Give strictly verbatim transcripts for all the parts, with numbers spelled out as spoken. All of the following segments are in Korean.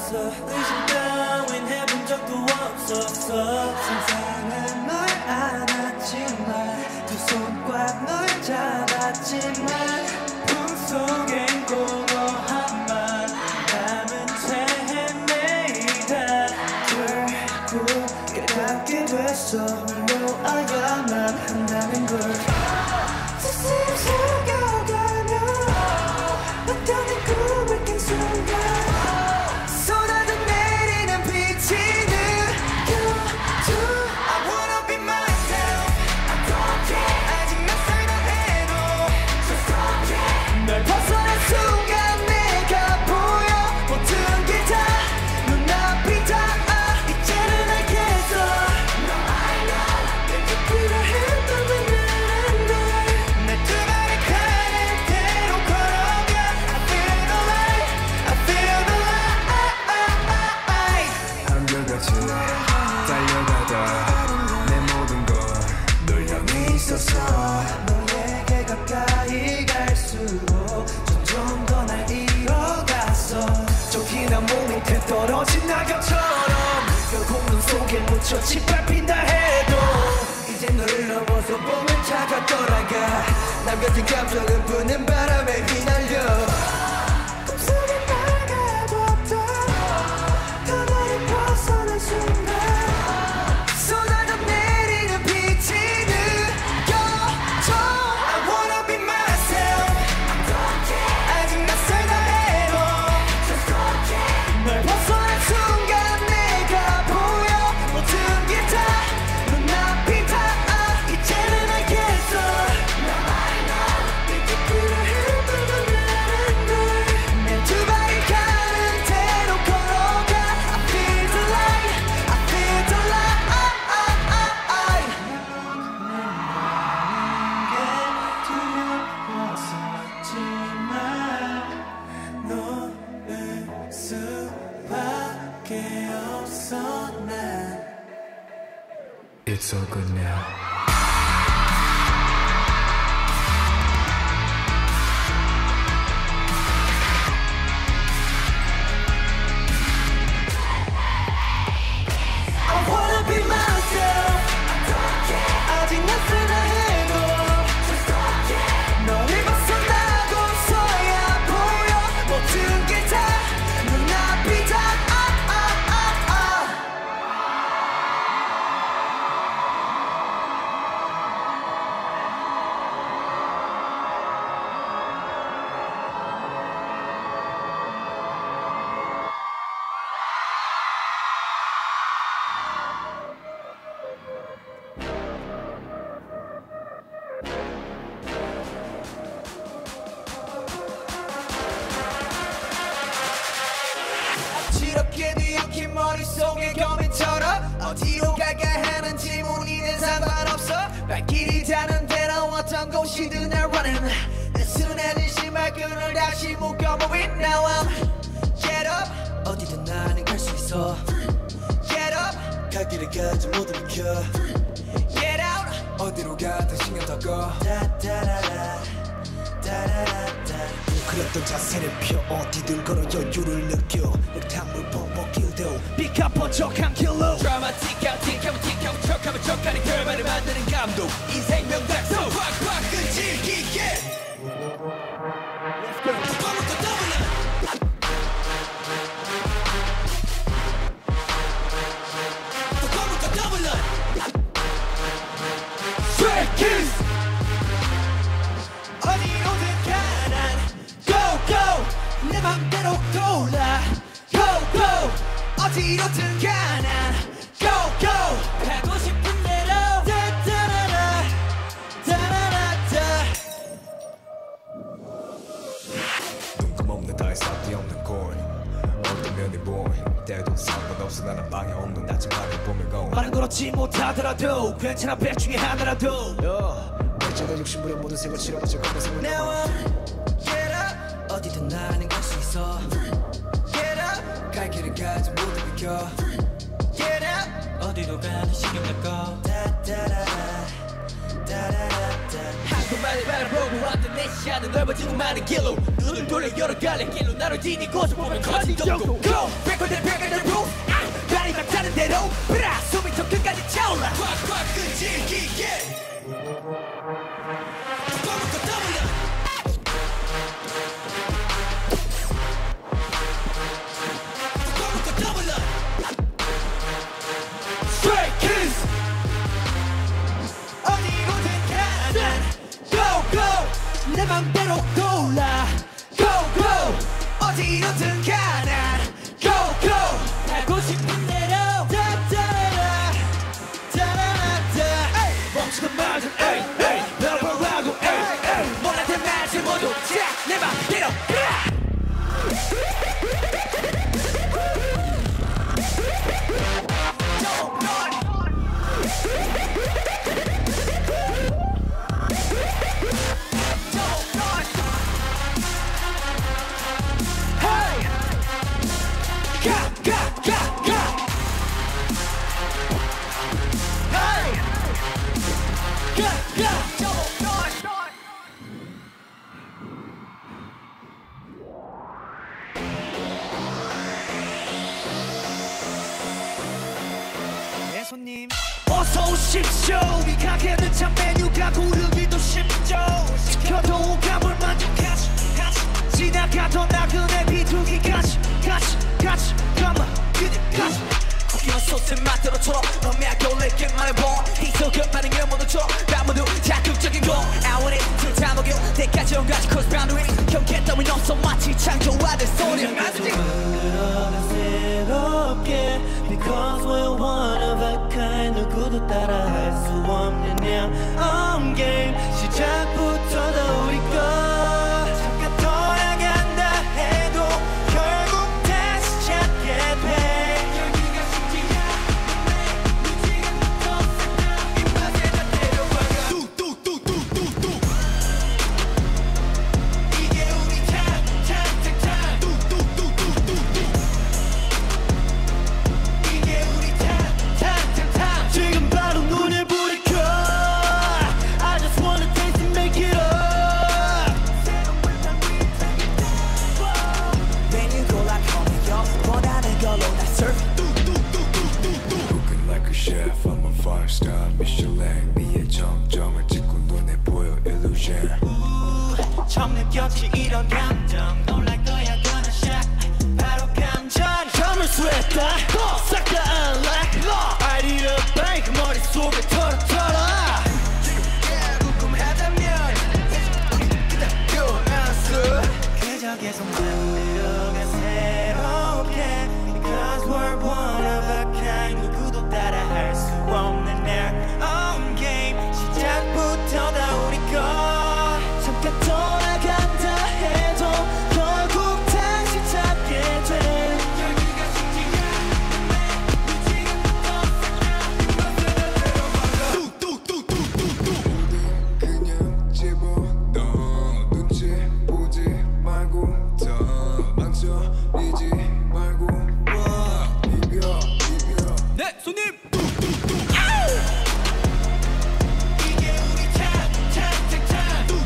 없어 의심 따윈 해본 적도 없었어 세상은 널 안았지만 두 손 꽉 널 잡았지만 꿈속엔 공허함만 남은 채 헤매이다 결국 깨닫게 됐어 널 놓아야만 한다는 걸 세상 속여가며 어떤 꿈을 깬 순간 쏟아져 내리는 빛이 느껴져 I wanna be myself I don't care 아직 낯설다 해도 Just don't care 널 벗어난 순간 내가 보여 모든 게 다 눈앞이 닿아 이제는 알겠어 No I know 내게 필요했던 널 내 두 발이 가는 대로 걸어가 I feel the light I feel the light 한결같이 달려가다 내 모든 건 널 향해 있었어 너에게 가까이 갈수록 점점 더 날 이어갔어 쫓기는 몸이 밑에 떨어진 낙엽처럼 결국 눈 속에 묻혀 짓밟힌다 해도 이제 너를 넘어서 보면 차가 돌아가 남겨진 감정은 부는 바람에 휘날려 꿈속에 밝아졌다 더 너를 벗어난 순간 쏟아져 내리는 빛이 느껴져 I wanna be myself I don't care 아직 낯설다 해도 Just don't care 널 벗어난 순간 내가 보여 모든 게 다 눈앞이 닿아 이제는 알겠어 Now I know 내게 필요했던 건 내 두 발이 가는 대로 걸어가 I feel the light I feel the light 놓을 수밖에 없어 난 It's all good now I wanna be myself I don't care 아직 낯설다 해도 Just don't care 너를 벗어나고서야 보여 모든 게 다 눈앞이 닿아 지럽게 뒤엉킨 머릿속에 고민처럼 어디로 갈까 하는 질문이든 상관없어 발길이 닿는 대로 어떤 곳이든 날 running 느슨해진 신발끈을 다시 묶어보인 Now I'm get up 어디든 나는 갈 수 있어 Get up 갈 길을 가지 모두 비켜 Get out 어디로 가든 신경 더 꺼 다다라라 다라라다 그랬던 자세를 펴 어디든 걸어 여유를 느껴 흙탕물 펑펑 길도 비카 번쩍한 킬로 드라마틱한 틱하면 틱하면 척하면 척하는 결말을 만드는 감독 인생 명작소 꽉꽉 끈질기게 어디로든 가난 Go go 내 맘대로 골라 Go go 어디로든 가난 Go go 가고 싶은 대로 다다라라 다라라다 뜬금없는 다이사티 없는 꼴 어떤 면이 보인 때도 상관없어 나는 방해 없는 나지막을 보면 고 말은 그렇지 못하더라도 괜찮아 배 중에 하나라도 내가 욕심부려 모든 생을 치러보자 검은색을 Now I'm get up 어디든 나는 갈 수 있어 Get up 갈 길을 가지 모두 비켜 Get up 어디로 가든 신경 낼 거 다다라라 한국만을 바라보고 왔던 내 시야는 넓어지고 많은 길로 눈을 돌려 여러 갈래 길로 나를 디디고서 보면 커진 정도 Go! 백골들 백골들 roof 발이 막 타는 대로 브라 숨이 더 끝까지 차올라 꽉꽉 끈질기게 꺼먹고 떠올려 꺼먹고 떠올려 Straight Kids 어디로든 가난 Go go 내 맘대로 골라 Go go 어디로든 가난 Go go 하고 싶은 대로 따따라 따라라따 멈추는 말은 에이 에이 널 보라고 에이 에이 몰랐던 말들 모두 자내 맘대로 네 손님 어서 오십시오 이 가게는 참 메뉴가 고르기도 쉽죠 시켜도 감을 만족하지 지나가던 나그네 비둘기까지 같이 같이 가만 그대까지 고기만 쏟은 맛대로처럼 넌매하게 올릴게 말해봐 희석은 반응을 모두처럼 다 모두 자극적인 거 I want it till time again 때까지 온가지 cross boundaries 경계 따윈 없어 마치 창조화된 소리 만들어가 새롭게 Because we're one of a kind 누구도 따라 할 수 없는 On game 시작부터 다 우리 거 잠깐 돌아간다 해도 결국 다시 찾게 돼 여기가 신기야 무지개 또 생각 입맛에 다 데려와가 뚝뚝뚝뚝뚝뚝 이게 우리 time time time time 뚝뚝뚝뚝뚝뚝 이게 우리 time time time time 지금 바로 눈을 부리켜 I just wanna taste and make it up 메뉴 골라 커미요 원하는 걸로 다 serve Cooking like a chef, I'm a five star Michelin 미의 정점을 찍고 눈에 보여 illusion 처음 느꼈지 이런 감정 놀랄 거야 gonna shock 바로 감전 잠을 쇠다 싹 다 unlock I need a break 머릿속에 털어 털어 궁금하다면 기다려놨어 그저 계속 만들어가 새롭게 Because we're one of a kind 누구도 따라 할 수 없는 their own game 시작부터 다 우리 거 잠깐 돌아간다 해도 결국 다시 찾게 돼 여기가 신기야 무지개 또 생각 그냥 집어넣어 눈치 보지 말고 더 망설이지 말고 와 비벼 비벼 네 손님 이게 우리 time time time time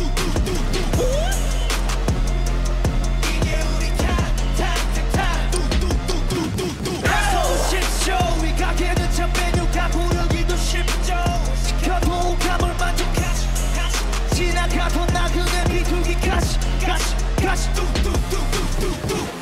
이게 우리 time time time time 어서 오십시오 이 가게는 참 메뉴가 고르기도 쉽죠 시켜도 감을 만족하지 지나가던 나그네 비둘기까지 같이 같이 뚝뚝뚝뚝뚝뚝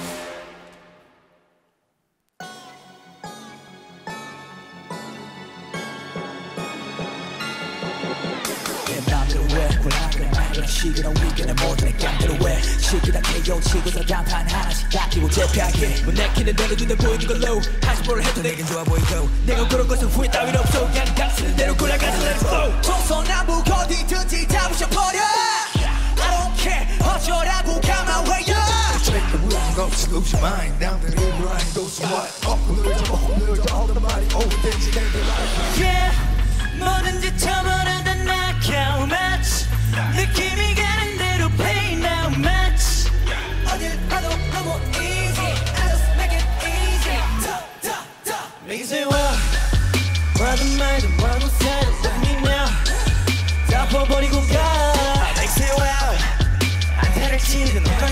내 맘대로 왜 골라그래 말그래 시그널 위기는 모든 내 깜대로 왜 시기다 케이오 치고서 단판 하나씩 닦이고 재패하게 뭐 내키는 대로 눈에 보이는 걸로 다시 뭘 해도 내겐 좋아 보이고 내가 그런 것은 후회 따윈 없어 그냥 당신은 대로 골라가자 let it flow 동서남북 어디든지 다 부셔버려 I don't care 어쩌라고 가만웨여 Check the wheel go to lose your mind down the river line go somewhat up 오늘 잡아 오늘 잡아 all the body over there she can't be like Yeah 뭐든지 처벌한다 knockout match 느낌이 가는 대로 play now match 어딜 가도 너무 easy I just make it easy Make it say what 뭐든 말든 뭐든 say let me know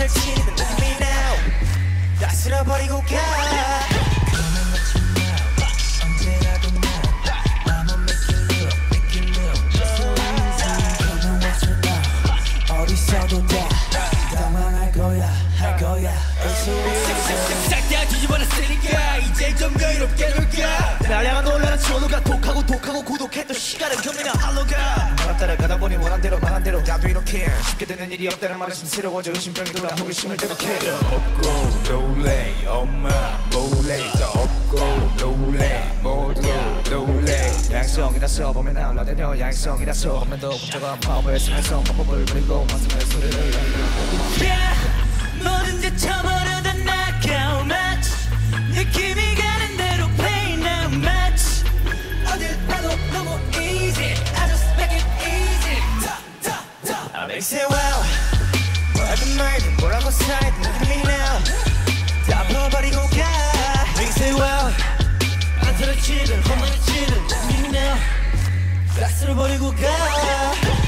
하늘 치는 느낌이 now 다 쓸어버리고 가 어디서도 다 당황할 거야 할 거야 싹 다 뒤집어놨으니까 이제 좀 여유롭게 놀까 날 향한 놀라는 전우가 독하고 독하고 고독했던 시간은 경미나 알로가 너가 따라가다 보니 원한 대로 말한 대로 나도 이렇게 쉽게 되는 일이 없다는 말에 심스러워져 의심병이 돌아 호기심을 대박해 없고 놀래 엄마 몰래 더 없고 놀래 모두 놀래 양성이라서 보면 나올라대려 양성이라서 보면 더 복잡한 파워의 생활성 방법을 그리고 완성의 소리를 뭐든지 쳐버려도 knockout match 느낌이 가는 대로 play now match 어딜 봐도 너무 easy I just make it easy I make it well 뭐라든 말든 뭐라고 살든 느낌이 now 다 풀어버리고 가 Make it well 안 틀어지는 험한이 치는 느낌이 now 다 쓸어버리고 가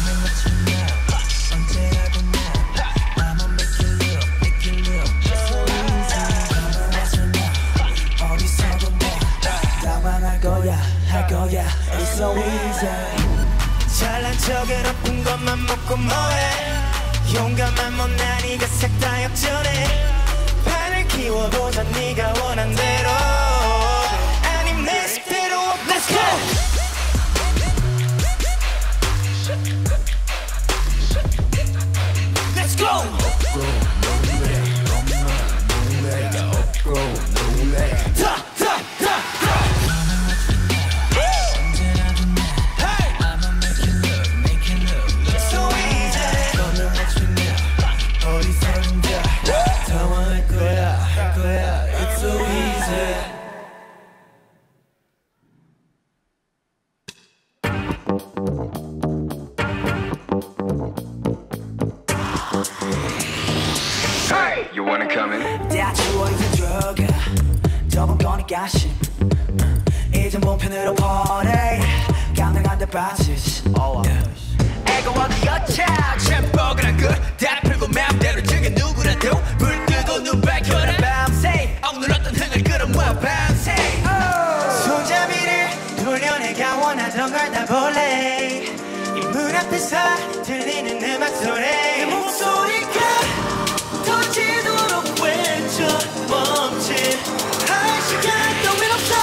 할 거야 It's so easy 잘난 척은 나쁜 것만 먹고 뭐해 용감한 못난이가 싹 다 역전해 판을 키워보자 네가 원한 대로 아님 내 식대로 Let's go! Let's go! 없고 놀래 엄마 놀래가 없고 놀래 다! 다! 다! 다! Hey, you wanna come in? 다 주워 이제 들어가 더번 거니까 심 이제 몸편으로 퍼내 가능한데 빠지지 애가 어디였자 챔버그란 걸다 풀고 맘대로 즐겨 누구라도 불 끄고 눈 밝혀라 밤새 억눌렀던 흥을 끌어모아 밤새 손잡이를 돌려내가 원하던 걸 다 볼래 이 문 앞에서 들리는 음악 소리 내 목소리가 터지도록 외쳐 멈칫 할 시간도 왜 없어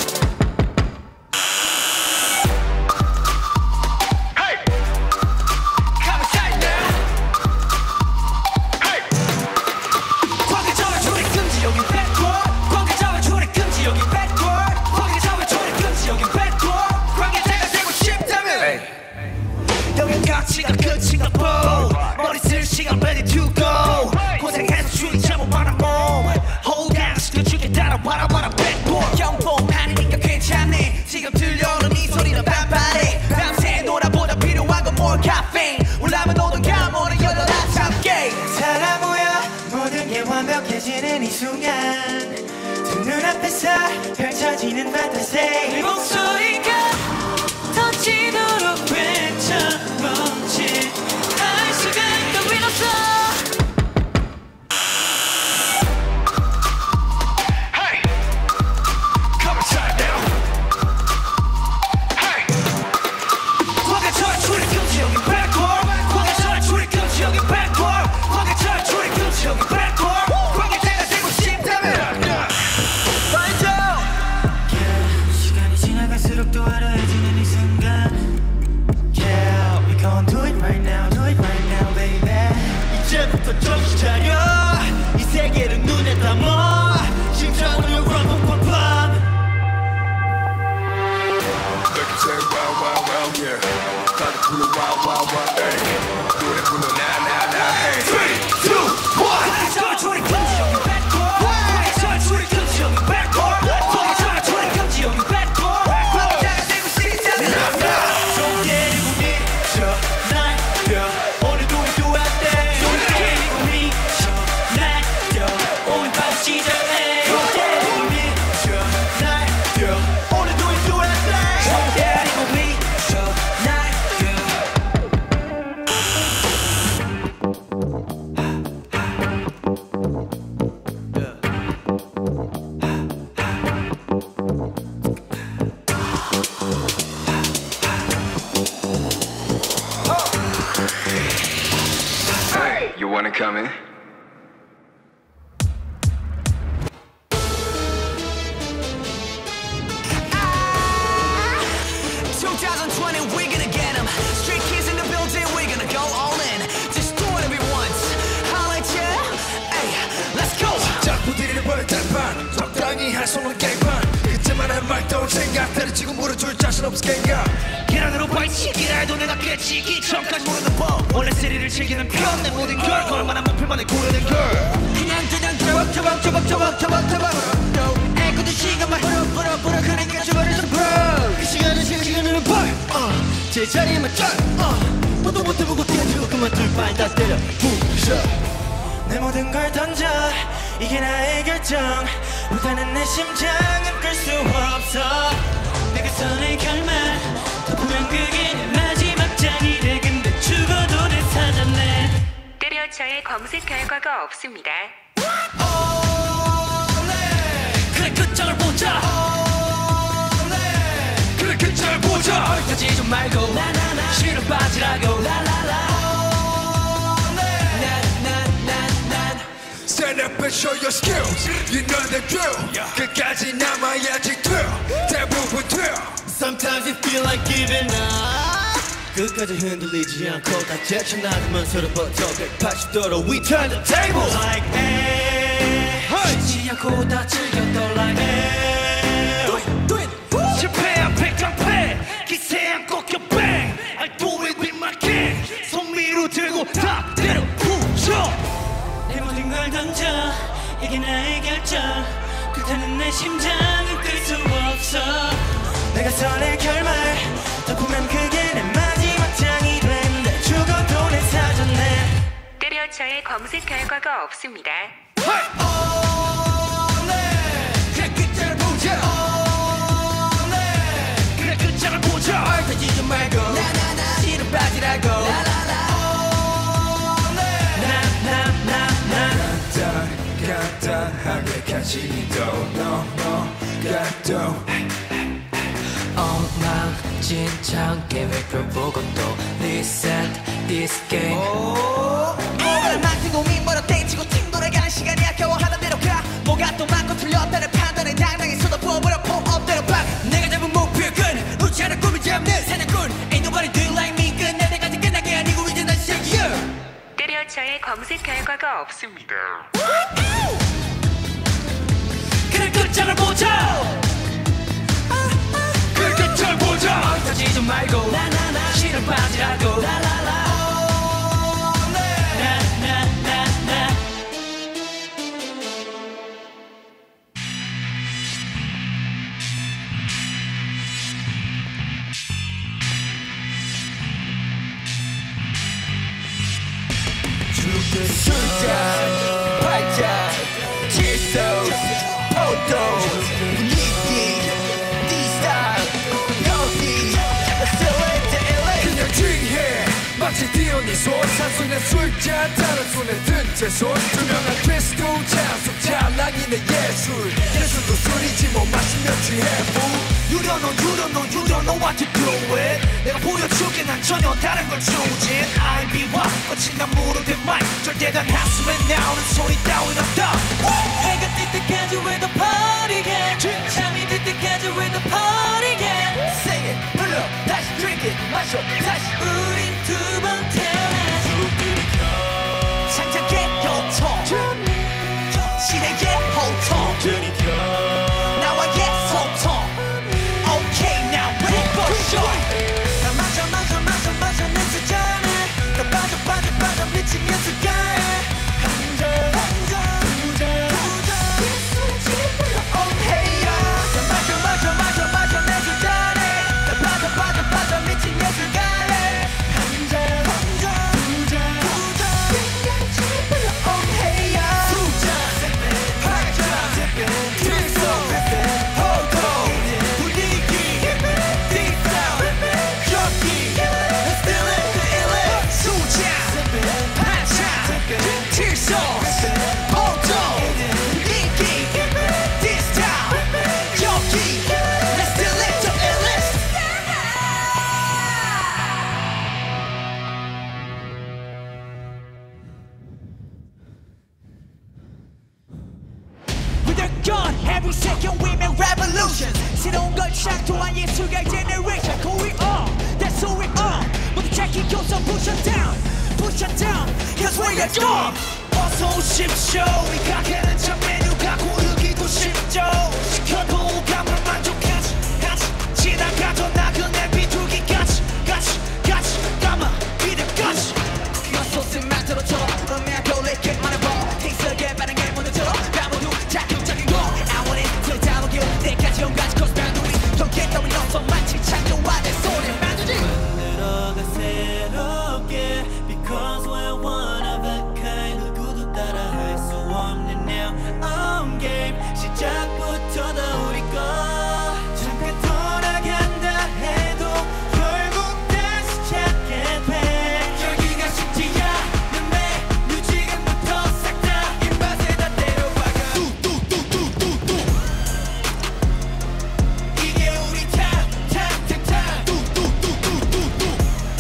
가치가 끝인가 보 머리 쓸 시간 ready to go 고생해서 주인 잘못 많아 몸 Hold down 시켜줄게 따라와라 와라 backboard 경보판이니까 괜찮네 지금 들려오는 이 소리는 반반해 밤새 놀아보다 필요한 건 more caffeine 올라면 오던가 모든 열려라 참게 살아보여 모든 게 완벽해지는 이 순간 두 눈앞에서 펼쳐지는 fantasy 내 목소리가 터지도록 외쳐 멈칫 할 시간도 왜 없어 Hey come inside now Hey 광개철 출입금지 여기 backboard 광개철 출입금지 여기 backboard 광개철 출입금지 여기 backboard 광개대가 되고 싶다면 Find out 시간이 지나갈수록 또 화려해지는 이 순간 Yeah, we gon' do it right now, do it right now, baby 이제부터 정신 차려 이 세계를 눈에 담아 심장으로 run pop pop pop Make it say wow wow wow yeah 다들 불러 wow wow wow hey 노래 불러 now now now hey three, two, one 광개철 출입금지 여기 backboard 광개철 출입금지 여기 backboard 광개철 출입금지 여기 backboard 광개대가 되고 싶다면 손 때리고 미쳐 날려 오늘도 우리 할 때. 손 때리고 미쳐 날려 오늘 밤 시작해. 손 때리고 미쳐 날려 오늘도 우리 할 때. 손 때리고 미쳐 날려 다음에 twenty twenty, we're gonna get 'em. Street kids in the building, we're gonna go all in. Just do it every once. Holla at ya. Hey, let's go. 자꾸 들이를 버릴 때반 적당히 할 수 없는 게임반 그때만 한 말도 생각대로 지금 물어줄 자신 없을까 계란으로 발치기라 해도 내가 깨지기 전까지 모르는 법 원래 세리를 즐기는 편 내 모든 걸 얼마나 목표만에 고르는 걸 그냥 그냥 저벅 저벅 저벅 저벅 저벅 저벅 애꿎은 시간만 부러 부러 부러 그러니까 저버려서 bro 그 시간은 시간 시간은 벌 제자리에만 쩔 너도 못해보고 뛰어들고 그만둘 바엔 다 때려 부셔 내 모든 걸 던져 이게 나의 결정 불타는 내 심장은 끌 수 없어 내가 선의 결말 덮으면 그게 내 마지막 장이 돼 근데 죽어도 내 사전에 때려쳐의 검색 결과가 없습니다. 그래 끝장을 보자 그래 끝장을 보자 얼타지 좀 말고 싫어 빠지라고 Stand up and show your skills You know the drill 끝까지 남아야지 돼 대부분 돼 Sometimes you feel like giving up 끝까지 흔들리지 않고 다 제쳐나가면 서로 버텨 백팔십 도로 We turn the tables Like hey 지지 않고 다 즐겼던 like hey Do it, do it 실패 앞에 깡패 기세 안 꺾여 bang I do it with my gang 손 위로 들고 다 때려 부셔 내 모든 걸 던져 이게 나의 결정 불타는 내 심장은 끌 수 없어 내가 선의 결말 덮으면 그게 내 마지막 장이 된다 죽어도 내 사전에 때려쳐의 검색 결과가 없습니다. 그래 끝장을 보자 그래 끝장을 보자 얼타지 좀 말고 싫어 빠지라고 간단하게 간신히도 넘어가도 엉망진창 계획표 보고 또 reset this game 오늘 만든 고민 멀어 땡치고 팅 돌아가는 시간이 아까워 하던 대로 가 뭐가 또 많고 틀렸다는 판단에 당당히 쏟아부어버려 폼업대로 박 내가 잡은 목표의 끈 웃지 않은 꿈을 잡는 사냥꾼 Ain't nobody do like me 끝낼 때까지 끝난 게 아니고 이제 난 시작이야 때려쳐의 검색 결과가 없습니다. 그래 끝장을 보자 그래 끝장을 보자 얼타지 좀 말고 싫어 빠지라고 술잔 팔자 질소 포도 분위기 네 스타일 여기 Let's do it to 엘에이 그냥 징해 마치 디오니소 산속에 술잔 다른 손에 든 채소 투명한 크리스토 잔속 찰랑이네 예술 예술도 술이지 뭐 마시면 취해 You don't know, you don't know, you don't know what to do with 내가 보여줄게 난 전혀 다른 걸 조진 아이비와 거친 나무로 된 마이크 절대 단 한숨에 나오는 소리 따윈 없다 해가 뜰 때까지 we're the party again 잠이 들 때까지 we're the party again Sing it, 불러 다시 drink it 마셔 다시 우린 두 번 태어나서 창작의 요통 시대의 호통 나와의 소통 Okay now ready for sure 나 마셔 마셔 마셔 마셔 내 수잔에 나 빠져 빠져 빠져 미치면 수가에 Oh hey yeah 나 마셔 마셔 마셔 마셔 내 수잔에 나 빠져 빠져 빠져 미친 예술가에 gun every second we make revolution 새로운 걸 창조한 예술가의 generation Call we all that's who we are 모두 책임져서 push it down push it down cause we are gone 어서 오십시오 우리 가게는 참 메뉴가 고르기도 쉽죠 시켜도 감을 만족하지 하지 지나가던 나그네 비둘기까지 같이 같이 감아 이름까지 엿소스 만들어줘 음악 돌리게 말해봐 틱스게 반응해 먼저 들어 아무도 자극적인 거 I want it till time of you 때까지 온가지 cause boundary don't get no 없어 마치 창조화된 소리 만들지 만들어가 새롭게 because we're one of a kind 누구도 따라 할 수 없는 now on game 시작부터 다 우리 거 잠깐 돌아간다 해도 결국 다시 찾게 돼 여기가 쉽지야 눈매 지금부터 싹 다 입맛에 다 때려박아 뚜뚜뚜뚜뚜뚜 이게 우리 탑탑탑탑 뚜뚜뚜뚜뚜뚜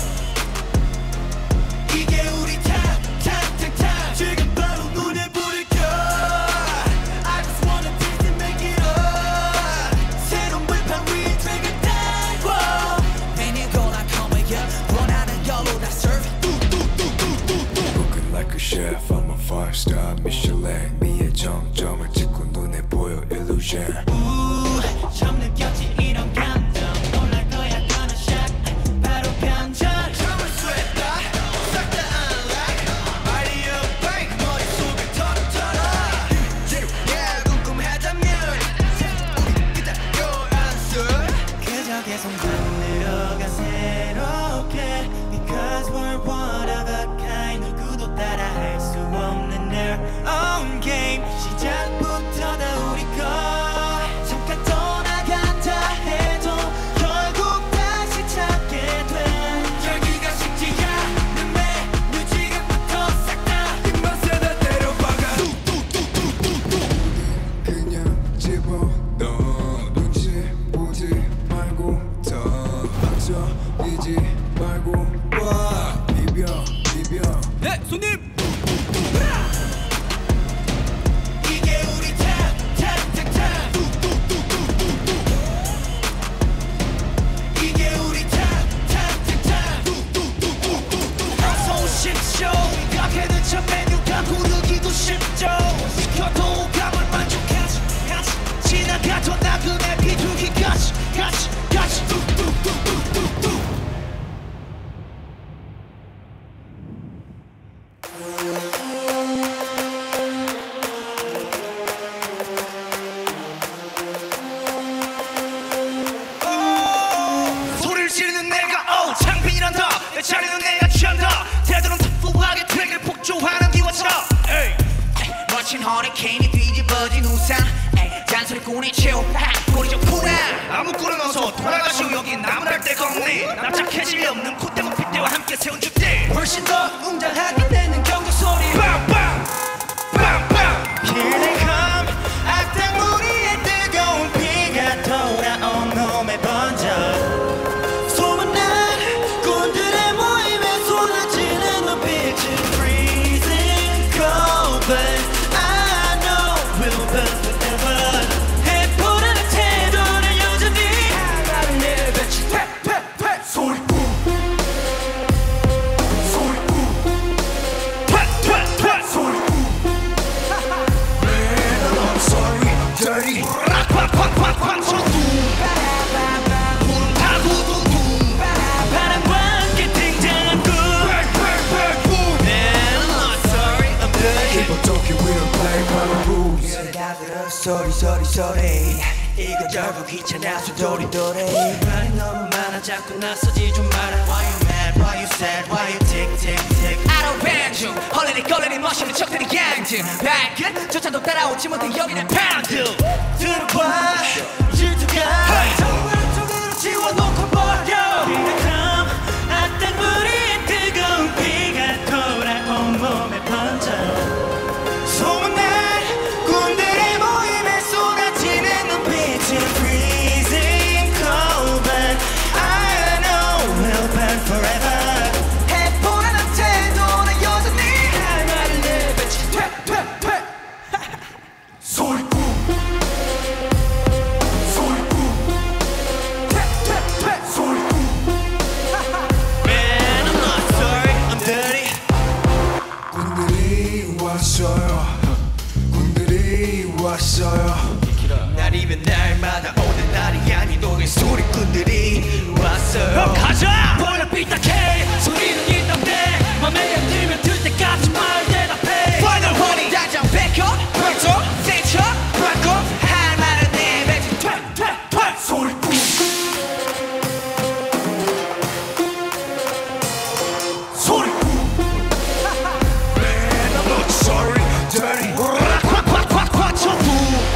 이게 우리 탑탑탑탑 지금 바로 눈에 불을 켜 I just wanna taste and make it up 새로운 불판 위에 drink it down 메뉴거나 커머야 원하는 걸로 다 serve Cooking like a chef, I'm a five star Michelin 미의 정점을 찍고 눈에 보여 illusion 우 처음 느꼈지 이런 감정 놀랄 거야 gonna shot 바로 감정 처음을 쐈다 싹 다 unlock Party up bang 머릿속을 털어털어 Yeah 궁금하다면 우리 기다 your answer 그저 계속 만들어가 새롭게 Because we're one of a kind 누구도 따라 할 수 없는 their own game 시작부터 다 우리 거 잠깐 떠나간다 해도 결국 다시 찾게 돼 여기가 식지야 눈매 지금부터 싹 다 입맛에 다 때려박아 뚜뚜뚜뚜뚜뚜 그냥 집어넣어 눈치 보지 말고 더 박정이지 말고 와 비벼 비벼 네 손님 이게 우리 탑탑탑탑 뚜뚜뚜뚜뚜뚜 이게 우리 탑탑탑탑 뚜뚜뚜뚜뚜뚜 어서 오십시오 가게는 참 메뉴가 고르기도 쉽죠 시켜도 감을 만족하지 하지 지나가던 나그네 비둘기까지 같이 같이 뚝뚝뚝뚝뚝뚝 소리를 지르는 내가 어 창빈이란다 내 차례는 내가 취한다 태도는 터프하게 트랙을 폭주하는 기와처럼 에이. 멋진 허리케인이 뒤집어진 우산 에이. 잔소리꾼이 채워 꼬리 좋구나 아무 꼴에 넣어서 돌아가시오 여긴 나무랄 데가 없네 납작해질 리 없는 콧대와 핏대와 함께 세운 주대 훨씬 더 웅장하게 되는 경적 소리 빵빵 빵빵 Here they come 악당 무리의 뜨거운 피가 돌아온 놈에 번져 소문난 꾼들의 모임에 쏟아지는 눈빛은 freezing cold but I know we'll burn forever 해보라는 태도는 여전히 나를 내뱉지 팩팩팩 소리 팍팍팍 소리 Man I'm sorry dirty 팍팍팍팍 소리 바람과 함께 등장한 꿈 Man I'm not sorry I'm dirty People talking we don't play by the rules 다들어 소리 소리 소리 이거 결국 귀찮아서 도리도리 말이 너무 많아 자꾸 나서지 좀 마라 Why you mad, why you sad, why you tick tick tick I don't ban 중 헐레니 걸레니 멋있는 척들이 양등 발끝 조차도 따라오지 못해 여기는 파운드 들어봐 질투가 정말 쪽으로 지워놓고 버려 Here they come 악당 무리의 뜨거운 피가 돌아온 몸에 번져 소문난 꾼들의 모임에 쏟아지는 눈빛은 freezing cold but I know we'll burn forever 해보라는 태도는 여전히 할 말을 내뱉지 퇴퇴퇴 소리 왔어요. 날이면 날마다 오는 날이 아닌 우리 소리꾼들이 왔어요. 가자! 원래 삐딱해 소리는 있던데 맘에 안 들면 들 때까지 말 대답해 Final honey 다장 백업 벌써 세쳐 바꿔 할 말은 내뱉지 퇴퇴퇴 소리꾼 소리꾼 Man, I'm not sorry, dirty. 콱콱콱콱 쳐두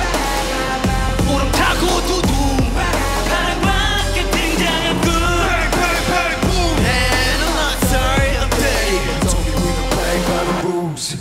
오름 타고 두두 사랑밖에 등장한 군 Man, I'm not sorry, I'm dirty. Told me we don't play by the rules.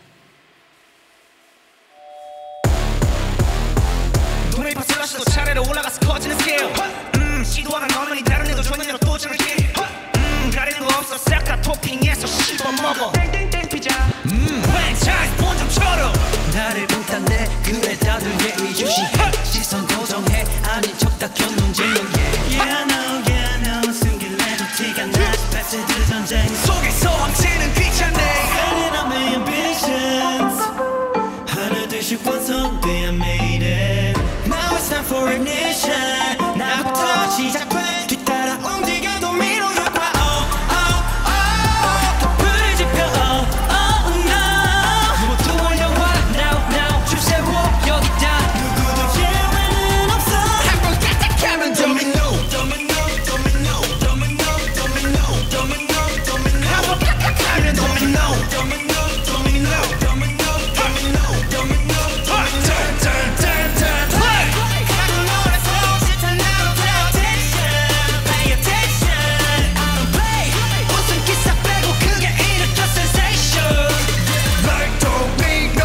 도레이파 슬러시도 차례로 올라가서 커지는 스케일 음 시도하는 너만이 다른 애도 전혀 또 저렇게 음 가리는 거 없어 싹 다 토핑해서 씹어먹어 땡땡땡 피자 음 프랜차이즈 본점처럼 나를 부탁내 그래 다들 예의 주시해 시선 고정해 아닌 척다 켜놓은 증명해 Yeah I know yeah I know 숨길래도 티가 나지 패스드 전쟁 속에서 황치는 귀찮네 Setting up my ambitions 하나 둘씩 완성돼 I made it Now it's time for ignition 나부터 시작돼 뒤따라 움직여도 미로 효과 Oh oh oh 더 불을 지펴 Oh oh no 모두 몰려와 now now 줄 세워 여기다 누구도 예외는 없어 한번 까딱하면 도미노 Domino domino domino domino domino domino 한번 까딱하면 도미노 domino domino domino domino domino turn turn turn turn play 가끔 놀아서 시탄 나로 attention pay attention I don't play 웃음기 싹 빼고 크게 일으켜 sensation Like domino.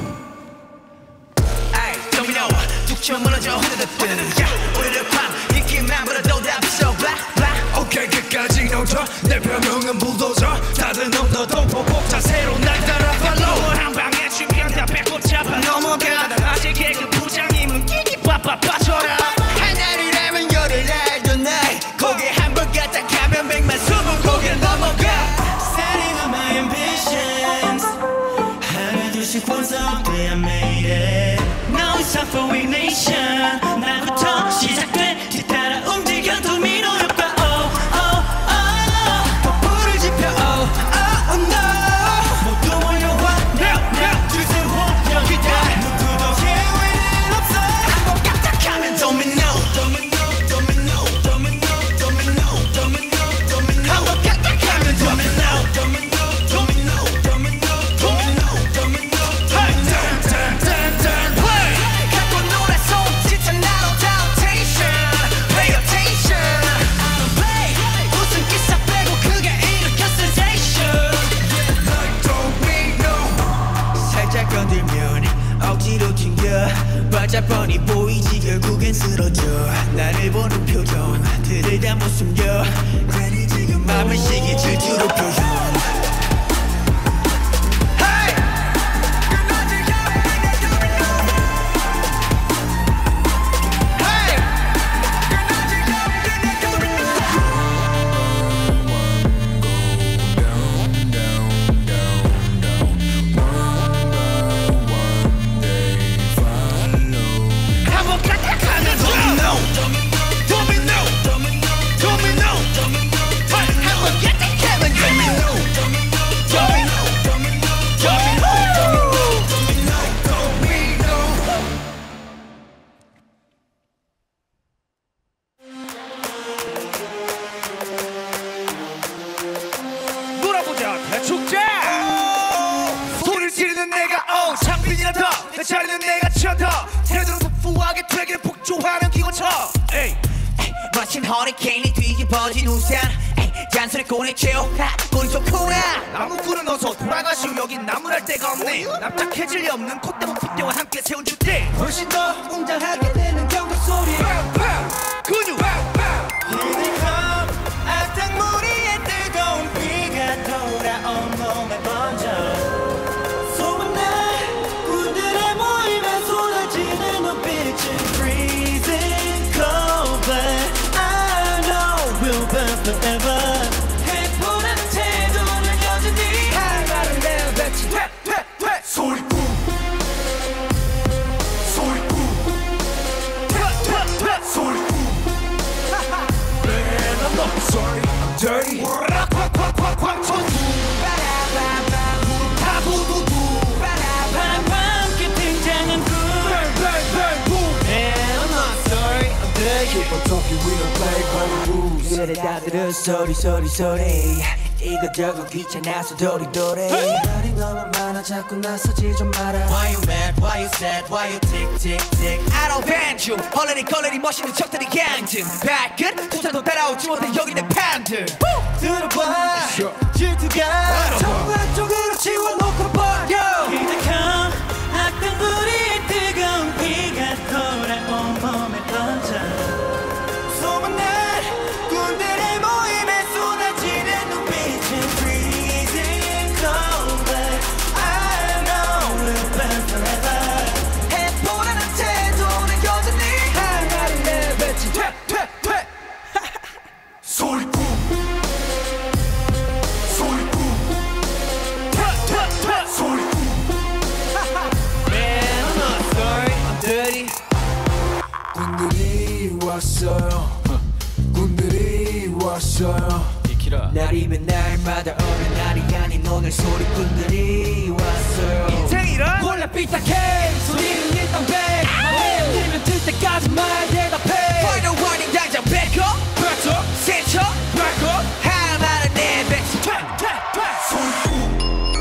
아이 도미노 뚝 치워 무너져 후드득득 야 우리를 팡 있기만 불어도 다 부숴 blah blah 오케이 끝까지 넘쳐. 내 별명은 불도저. 다들 넘더도 보복 자세로 날 따라 follow. 한 방에 준비한 다 배꼽 잡아 넘어가다가 아직 개그 부장님은 끼기 빠빠 빠져라 하나리라면 열을 알던 날 고개 한번 까딱하면 백만 스무 고개 넘어가 Setting up my ambitions 하나 둘씩 완성돼 I made it Now it's time for ignition 나부터 시작돼 뒤따라 움직여도 미로 효과 Oh oh oh 더 불을 지펴 oh oh no 모두 몰려와 now now 줄 세워 여기다 누구도 예외는 없어 한번 까딱하면 도미노 Domino domino domino domino domino domino 한번 까딱하면 도미노 domino domino domino domino domino turn turn turn turn play 갖고 놀아서 지친 나로 다 attention pay attention I don't play 웃음기 싹 빼고 크게 일으켜 sensation Like domino. 살짝 건들면 억지로 튕겨 바짝 뻔히 보이지 결국엔 쓰러져 나를 보는 표정 들을 못 숨겨 괜히 지금 맘을 시기 질투로 표현 Hey! Hey! Down, down, down, down. One by one they follow. 한번 까딱하면 도미노 도미노 도미노 도미노 한번 까딱하면 도미노 도미노 도미노 놀아보자 대축제 소리를 지르는 내가 어 창빈이나 더내 자리는 내가 쳐더 태도로 폭fu하게 되기를 폭주하는 기관차 에이 마친 허리케인이 뒤집어진 우산 에이, 잔소리 꺼내 채워 꼴이 좋구나 나무꾼은 어서 돌아가시오 여긴 나무랄 데가 없네 납작해질 리 없는 콧대와 핏대와 함께 세운 주대 훨씬 더 웅장하게 되는 경고 소리 근육 Here they come 악당무리의 뜨거운 비가 돌아온 몸에 번져 소문난 군들의 모임에 쏟아지는 눈빛은 freezing cold but I know we'll burn forever 해보라는 태도는 여전히 할 말은 내뱉지 소리꾼. Keep on talking, we don't play by the rules. 그래 다들은 소리 소리 소리 이것저것 귀찮아서 도리도리 말이 너무 많아 자꾸 나서지 좀 마라. Why you mad, why you sad, why you tick tick tick. I don't ban you 헐레리 컬레리 멋있는 척들이 강등 발끝 부산도 따라오지 못해 여기 내 팬들 들어봐 질투가 정말 쪽으로 치워놓고 버려. 기적한 악당불이 뜨거운 피가 돌아온 몸에 번져 소문난 군대의 모임에 쏟아지는 눈빛은 freezing cold but I know we'll burn forever. 해보라는 태도는 여전히 하나를 내뱉지 퇴퇴퇴 소리꾸 소리꾸 퇴퇴퇴 소리꾸. Man I'm not sorry I'm dirty. 군들이 왔어요. 군들이 왔어요. 날이면 날마다 오는 날이 아닌 오늘 소리꾼들이 왔어요. 인생이란 몰라 삐딱해 소리는 일단 배 맘에 들면 들 때까지 말 대답해. Final warning 당장 back up 그렇죠 세쳐 back up 할 말은 내뱉지 퇴퇴퇴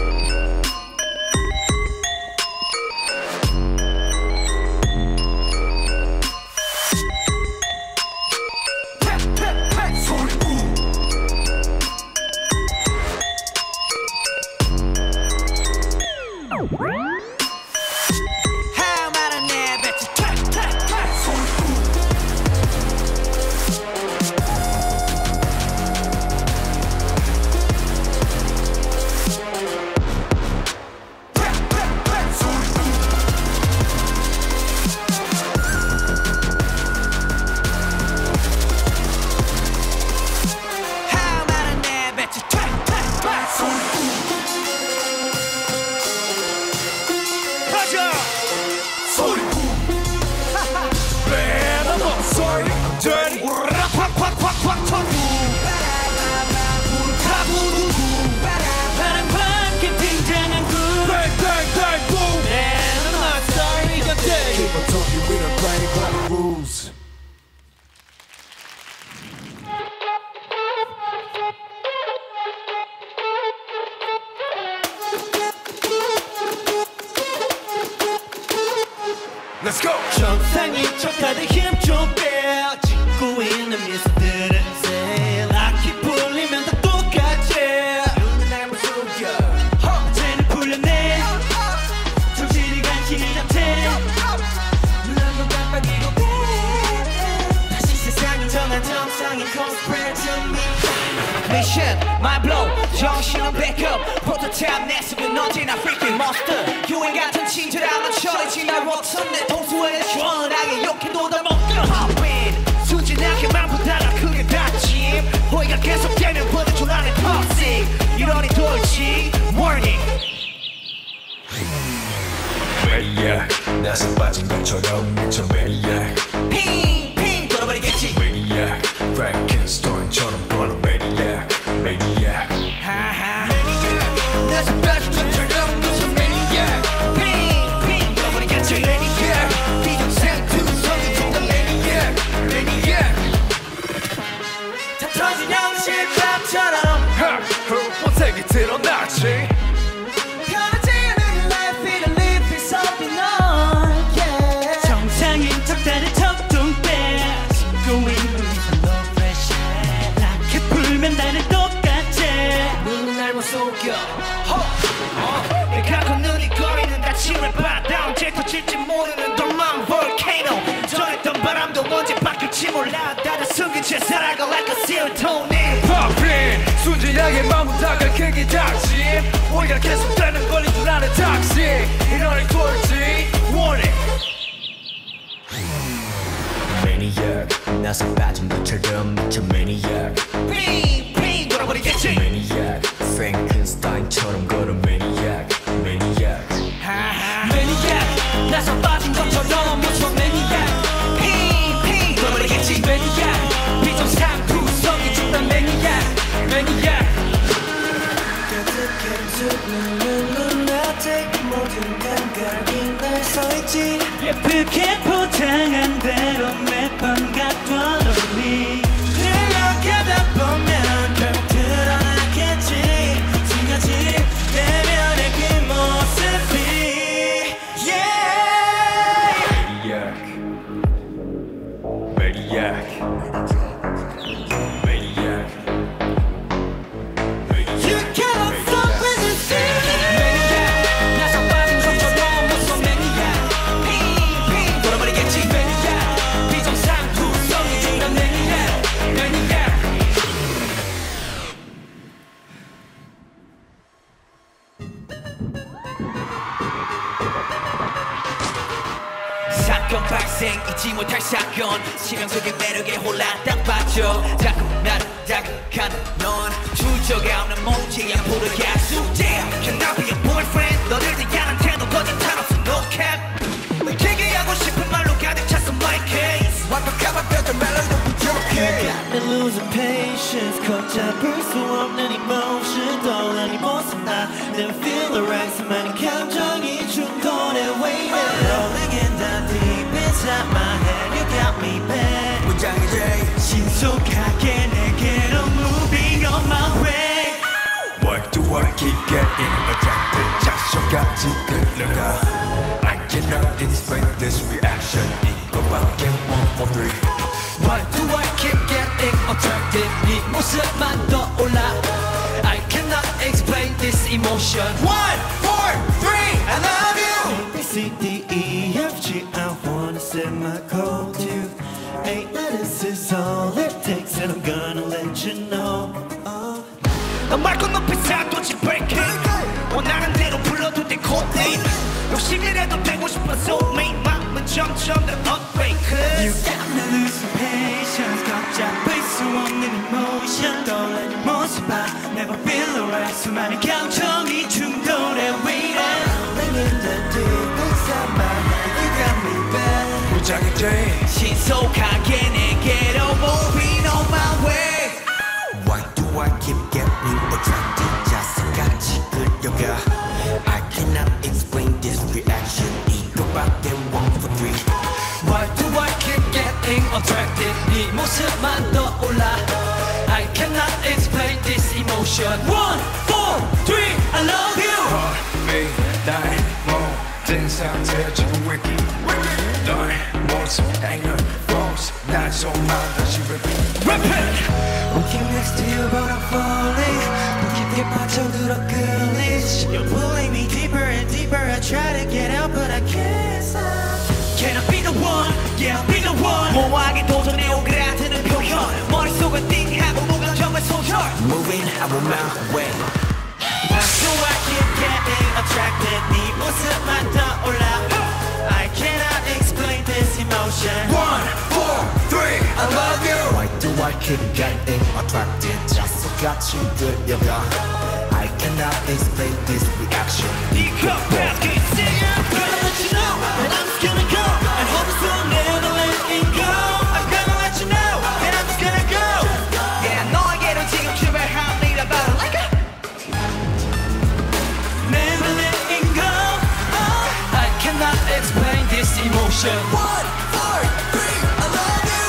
할 말은 내뱉지 퇴퇴퇴 할 말은 내뱉지 퇴퇴퇴 소리꾸. Man, I'm not sorry, I'm dirty. 팍팍팍팍팍 쳐두 바람 밖에 등장한 구 Bang, bang, bang, boom. Man I'm not sorry you're dirty. Keep on talking, we don't play by the rules. Let's go. 정상인 척하듯 힘좀 빼 짓고 있는 미소들은 새 락이 풀리면 다 똑같지. 눈은 날 못 속여 쟤는 풀려내 정신이 간신히 잡채 눈한번 깜빡이고 돼 다시 세상이 정한 정상인 compared to me. Mission, my blow 정신은 backup 프로토타입 내 속은 언제나 freaking monster. 유행 같은 친절함은 처리지 날 워터 내 동수에 시원하게 욕해도 다 먹겨. Hop in 순진하게만 보다가 크게 다짐 호의가 계속되면 보내줘 나는 toxic 이러니 돌지 warning. Maniac, 나서 빠진 것처럼 미쳐 Maniac. 핑핑 돌아버리겠지. Maniac, Frankenstein처럼 걸어 Maniac. Maniac. 하하 나서 빠진 것처럼 미쳐 Maniac. 핑핑 돌아버리겠지. Maniac 비정상투성이 정말 Maniac. Maniac 다 터진 영실밥처럼 하, 흑본색이 드러나지. 변하지 않는 life it live is something on yeah. 정상인 척 다른 척좀 빼 짓고 있는 미소 no fresh 락이 풀면 나는 똑같지. 눈은 날 못 속여 내가 눈이 거리는 다치를 바다 언제 터질지 모르는 dormant volcano. 전했던 바람도 언제 바뀔지 몰라 다들 숨긴 채 살아가 like a serotonin. Pop in, 순진하게 마음은 다가 크게 닥침. 오히려 계속되는 걸린 줄 아는 toxic. 이러니 돌지 warning. Maniac, 나서 빠진 것처럼 미쳐 Maniac. 핑핑 돌아버리겠지. Maniac, Frankenstein처럼 걸어 Maniac. Maniac. Maniac 나서 빠진 것처럼 미쳐 Maniac. 핑핑 돌아버리겠지. Maniac 비정상투성이 죽는 Maniac. Maniac 예쁘게 포장한 대로 매번 갔던 우리 흘러가다 보면 결국 드러나겠지 지나칠 내면의 그 모습이 Maniac, maniac, maniac. You cannot stop with this feeling Maniac 나서 빠진 것처럼 무슨 Maniac 핑핑 돌아버리겠지 Maniac 비정상투성이 중간 Maniac Maniac 사건 발생 잊지 못할 사건 치명적인 매력에 홀라 딱 빠져 자꾸 나를 자극하는 넌 주저가 없는 모지야 보러 약속돼 Can I be your boyfriend 너를 대하는 태도 거짓말 없어 no cap 얘기하고 싶은 말로 가득 찼어 my case 완벽한 뼈저 멜로디도 부족해 Got me losing patience 걷잡을 수 없는 emotion 떠난 이 모습 나 Never feel the right 수많은 감정이 충돌해 waiting Rolling in the deep inside my head You got me bad 문장이지 신속하게 내게로 moving on my way Why do I keep getting attracted? 자셔까지 끌려가 I cannot explain this reaction 이거밖에 one for three Why do I keep getting attracted 네 모습만 떠올라 I cannot explain this emotion One, four, three, I love you. A, B, C, D, E, F, G I wanna set my goal to eight letters is all it takes and I'm gonna let you know oh. 넌 맑고 높이 사도지 breaking 원하는 대로 불러도 돼 코딩 욕심이라도 되고 싶어 soulmate 마음은 점점 더 upgrade You cause got me losing patience 걷잡을 수 없는 emotion 떠올린 이 모습 봐 Never feel alright 수많은 감정이 충돌해 waiting Rolling in the deep inside my head You got me bad 무장이지 신속하게 내게로 moving on my way Why do I keep getting attracted? 자석같이 끌려가 I cannot explain this reaction 이거밖에 one for three Why do I keep getting attracted 네 모습만 떠올라 I cannot explain this emotion One, four, three, I love you 매일 날 모든 상태 지금 wiki 너의 모습 anger false 날 속만 다시 repeat Repeat I'm keep next to you but I'm falling 더 깊게 빠져들어 끌리지 You're pulling me deeper and deeper I try to get out but I can't stop Can I be the one? Yeah, I'll be the one 모호하게 도전해 오그라드는 표현 머릿속은 띵하고 뭔가 정말 소절 Moving out of my way Why do I keep getting attracted 네 모습만 떠올라 I cannot explain this emotion One, four, three I love you Why do I keep getting attracted? 자석같이 끌려가 I cannot explain this reaction 네가 밖에 있으면 I'm gonna let you know that I'm just gonna go and hope this will never let me go I'm gonna let you know that I'm just gonna go Yeah, 너에게로 지금 출발합니다 바로 like a Never letting go oh. I cannot explain this emotion One, four, three, I love you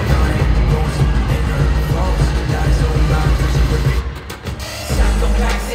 Back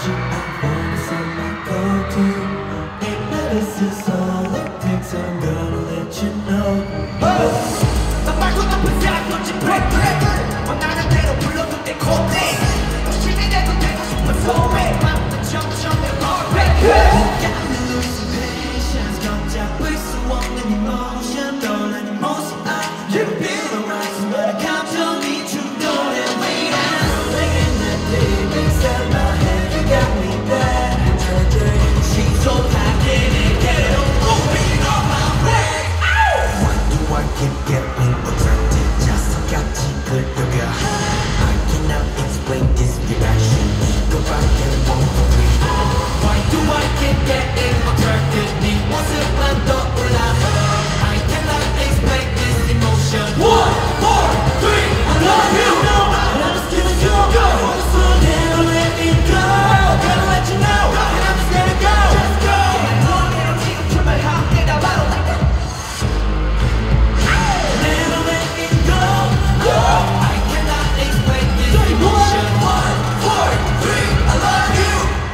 you, I wanna set my goal to. Eight letters is all it takes, I'm gonna let you know. 나 말고 높은 산 던진 백브레이크 원하는 대로 불러도 내 콧대 열심히 내도 되고 싶은 소매 맘도 점점 내 heartbreak Got me losing patience, 걷잡을 수 없는 emotion 떠난 이 모습 I can't feel alright 수많은 감정이 충돌해 wait I'm laying that deep inside my head you got me bad 신속하게 내게로 moving on my way Why do I keep getting attracted? 자석같이 끌려가 I cannot explain this reaction 이거밖에 won't be. Why do I keep getting attracted 네 모습만 떠올라 I cannot explain this emotion One, four, three, I love you And I'm just gonna go I just wanna never let it go Gonna let you know And I'm just gonna go Just go 너네랑 지금 출발할 때가 바로 Never let it go I cannot explain this emotion One, four, three, I love you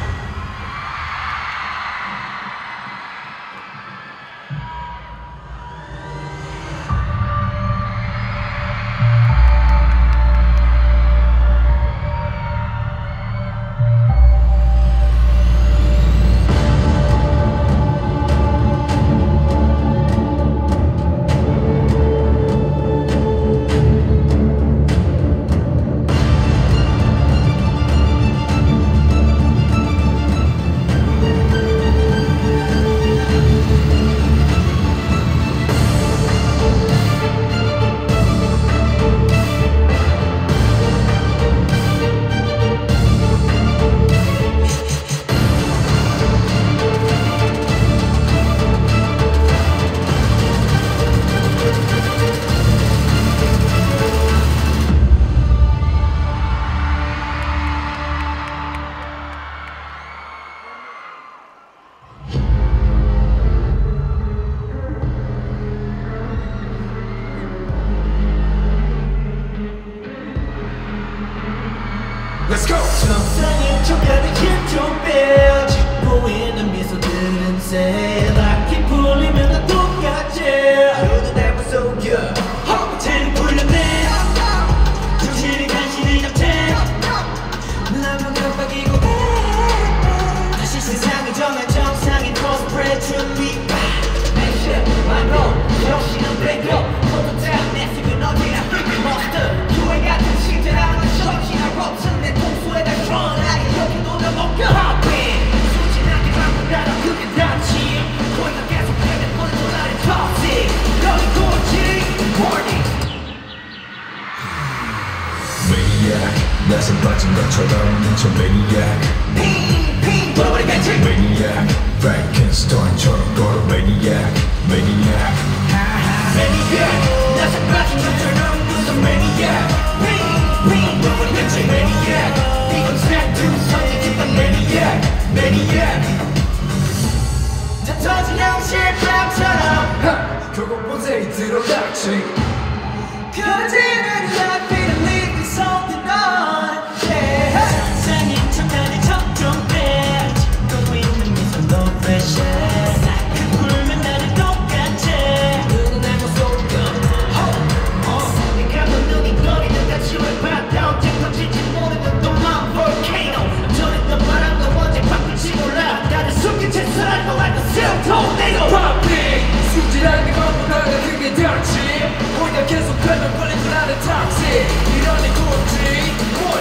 Let's go! 정상인 척하는 힘좀 빼 짓고 있는 미소들은 새 락이 풀리면 다 똑같지 너도 never 속여 허브텐 풀렸네 정신이 간신히 잡채 눈앞만 깜빡이고 다시 세상이 정한 정상인 코스프레 준비 Action, my roll 정신은 break-up 모두 다내 속은 어디나 freaking monster 유행 같은 시대라는 정신아 럽슨 내 동소에다 드러나게 여기 너를 먹여 Hop in 순진하게 바꾸다가 그게 다치 거기가 계속 되는 건 또 나를 toxic 여기 고지 warning Maniac 낯에 빠진 것처럼 미쳐 Maniac 핑핑 돌아버리겠지 Maniac Frankenstein처럼 걸어 Maniac Maniac Maniac 낯에 빠진 것처럼 무슨 Maniac 핑핑 돌아버리겠지 Maniac 이건 새투 성질 깊은 Maniac Maniac 다 터진 형식밥처럼 결국 본색이 드러났지 그지는 life in a living something on yeah. 정상인 척하는 척좀 빼 짓고 있는 미소 no pressure 싹 풀면 나는 똑같지 눈은 내고 속여 내가 너 눈이 거리는 가치를 받아 언제 터질지 모르는 또만 volcano 전했던 바람도 언제 바뀔지 몰라 나는 숨긴 채 살아갈 like a cell tornado Popping 순진한 게 것보다 그게 다르지 오히려 계속하면 걸린 줄 아는 toxic 이런 내 고지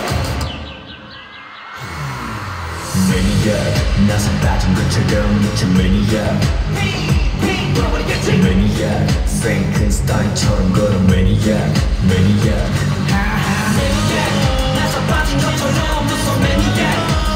Maniac 낯에 빠진 것처럼 미쳐 Maniac 핑핑 돌아버리겠지 Maniac Frankenstein처럼 걸어 Maniac Maniac Maniac 나서 빠진 것처럼 무서운 Maniac